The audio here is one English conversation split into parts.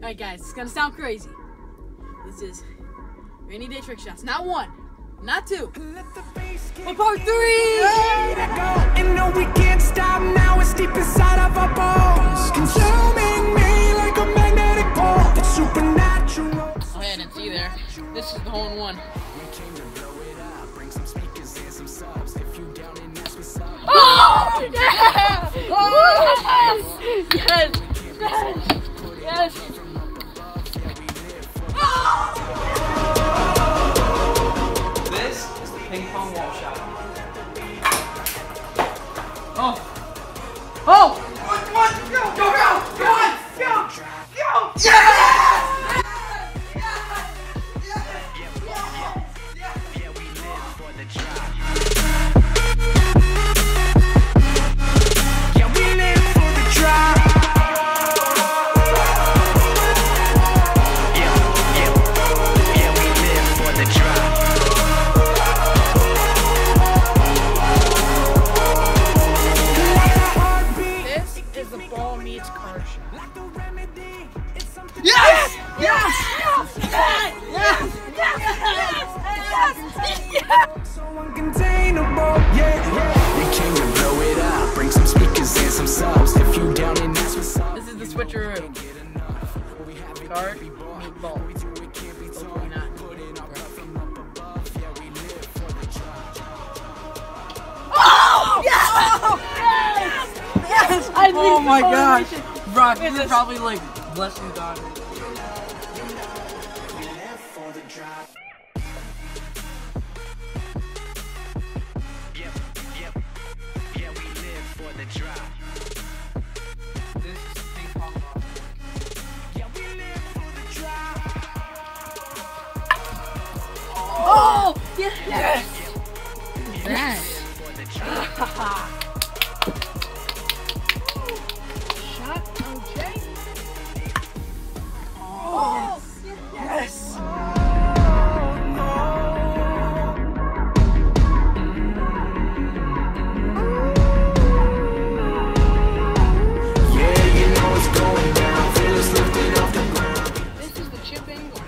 Alright guys, it's gonna sound crazy. This is rainy day trick shots. Not one, not two, but part 3! And no, we can't stop now. It's deep inside of our bones, consuming me like a magnetic pole. It's supernatural. Oh yeah, I didn't see there. This is the hole in one. Oh! Yeah! Oh! Yes! Yes! Yes! Oh! This is the ping pong wall shot. Oh! Oh! What? Go! Go! Go! Go! Go! Go! Yeah! Yes! Yes! Yes! Yes! Yes! Yes! So uncontainable, yeah. We came to blow it up, bring some speakers and some subs. If you down and ask what's up. This is the switcheroo. Guard, meet ball. Hopefully not. Oh! Yes! Yes! Yes! Oh my gosh! Brock, you're probably like blessing God. Oh! Yes! Yes! Yes! Shot, OJ. Oh! Yes! Yeah, you know it's going down. Feel us lifting off the ground. This is the chip English.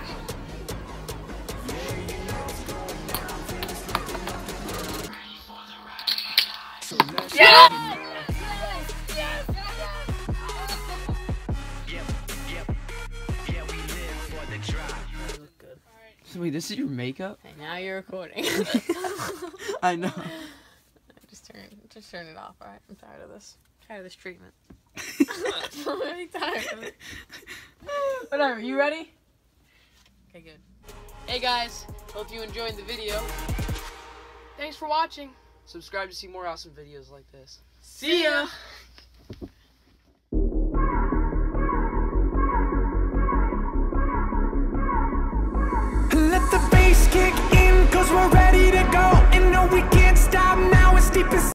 Yes! So wait, this is your makeup? And now you're recording. I know. Just turn it off, alright? I'm tired of this. I'm tired of this treatment. I'm really tired of it. Whatever, you ready? Okay, good. Hey guys, hope you enjoyed the video. Thanks for watching. Subscribe to see more awesome videos like this. See ya!